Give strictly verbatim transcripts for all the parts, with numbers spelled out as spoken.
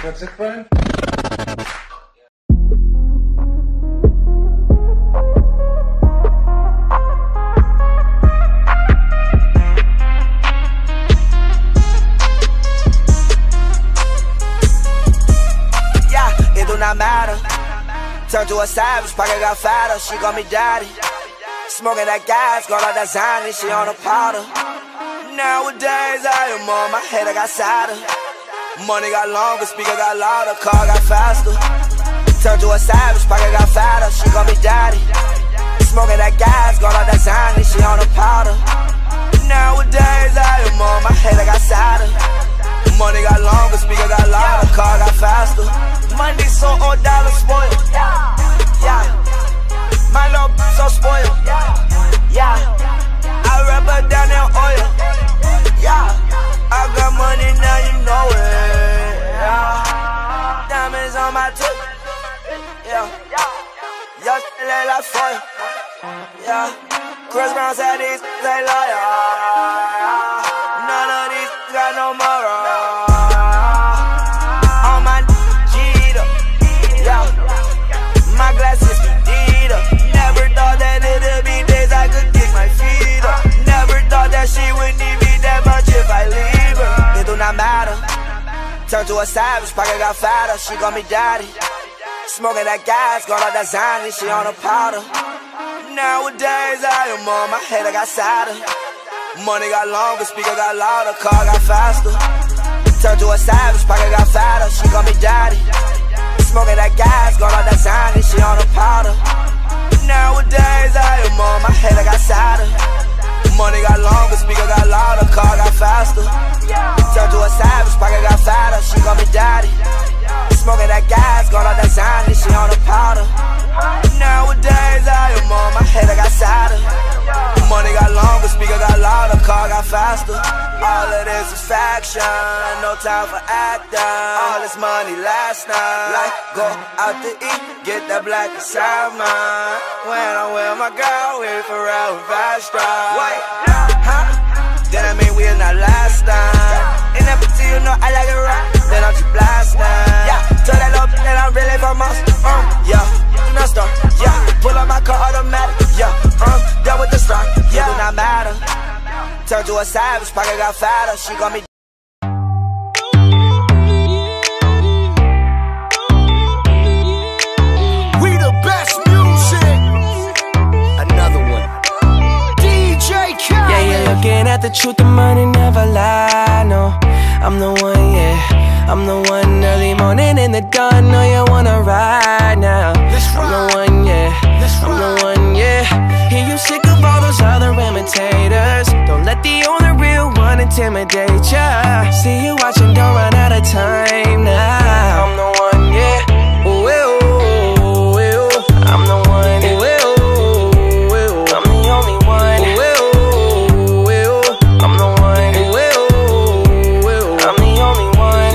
That's it, Brian? Yeah, it do not matter. Turn to a savage, pocket got fatter. She call me daddy. Smoking that gas, got all that Zany, she on a powder. Nowadays I am on my head, I got sadder. Money got longer, speaker got louder, car got faster. Turn to a savage, pocket got fatter. She call me daddy. Smoking that gas, got all that Zany, she on a powder. Nowadays I am on my head, I got sadder. Money got longer, speaker got louder, car got faster. Money so old, dollar spoiled. Yeah, my little so spoiled. Yeah, I rub her down in oil. Yeah, I got money now, you know it. Yeah, diamonds on my tip. Yeah, y'all still like foil. Yeah, Chris Brown said these they loyal. None of these got no moral. On my Jeter. Yeah, my glasses Vita. Never thought that it'd be days I could kick my feet up. Never thought that she would need me that much if I leave her. It do not matter. Turn to a savage, pocket got fatter. She call me daddy. Smoking that gas, got all that Zany, she on a powder. Nowadays I am on my head, I got sadder. Money got longer, speaker got louder, car got faster. Turn to a savage, pocket got fatter. She call me daddy. Smoking that gas, got all that Zany, she on a powder. Nowadays I am on my head, I got sadder. Money got longer, speaker got louder, car got faster. Turn to a savage, pocket got fatter. She call me daddy. Smoking that gas, got all that Zany, she on a powder. Nowadays I am on my head, I got sadder. Money got longer, speaker got louder, car got faster. All of this is faction, no time for acting. All this money last night, like go out to eat, get that black and salmon. When I'm with my girl, we forever fast drive. Wait, huh? Then I mean we're not last time. And up until you know I like it right, then I'm just blasting. Yeah, tell that little bitch that I'm really from us. Uh, yeah, do not start. Yeah, pull up my car automatic. Yeah, uh, done with the start. Yeah, do not matter. Turn to a savage, pocket got fatter. She got me. We the best music. Another one. D J Khaled. Yeah, you're looking at the truth, the money never lie. No, I'm the one, yeah. I'm the one early morning in the dawn. Know you wanna ride now. I'm the one, yeah. I'm the one, yeah. Hear you sick of all those other imitators. Don't let the only real one intimidate ya. See you watching, don't run out of time now. I'm the one, yeah. Ooh, ooh, ooh, ooh. I'm the one, ooh, ooh, ooh. I'm the only one, ooh, ooh, ooh. I'm the one, ooh, ooh, ooh. I'm the only one.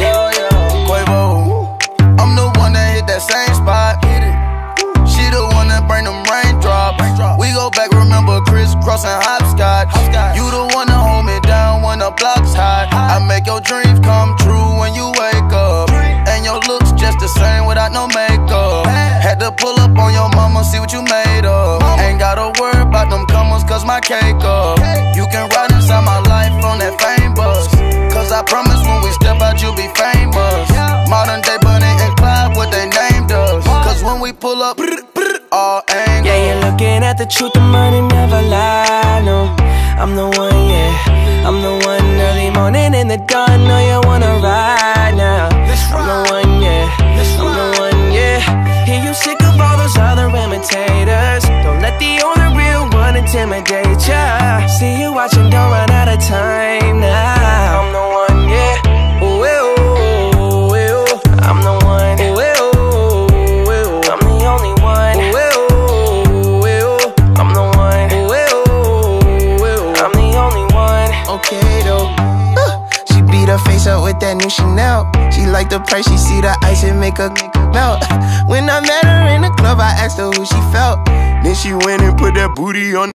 I'm the one that hit that same spot. She the one that bring them raindrops. We go back, remember crisscrossing hopscotch. You the one that hold me down when the block's hot. I make your dreams come true when you wake up. And your looks just the same without no makeup. Had to pull up on your mama, see what you made of. Ain't gotta worry about them comers, cause my cake up. You can ride inside my life on that fame bus. Cause I promise when we step out you'll be famous. Modern day Bunny and Clyde, what they named us. Cause when we pull up, all angles. Yeah, you're looking at the truth, the money never lie. No, I'm the one, yeah. I'm the one early morning in the dawn. Know you wanna ride now. I'm the one, yeah. I'm the one, yeah. Hear you sick of all those other imitators. Don't let the only real one intimidate ya. See you watching, don't run out of time now. I'm the one, yeah. Ooh, ooh, ooh, ooh. I'm the one, ooh, ooh, ooh. I'm the only one, ooh, ooh, ooh. I'm the one, ooh, ooh, ooh. I'm the only one. Okay though, uh, she beat her face up with that new Chanel. She like the price, she see the ice and make her melt. When I met her in the club, I asked her who she felt. Then she went and put that booty on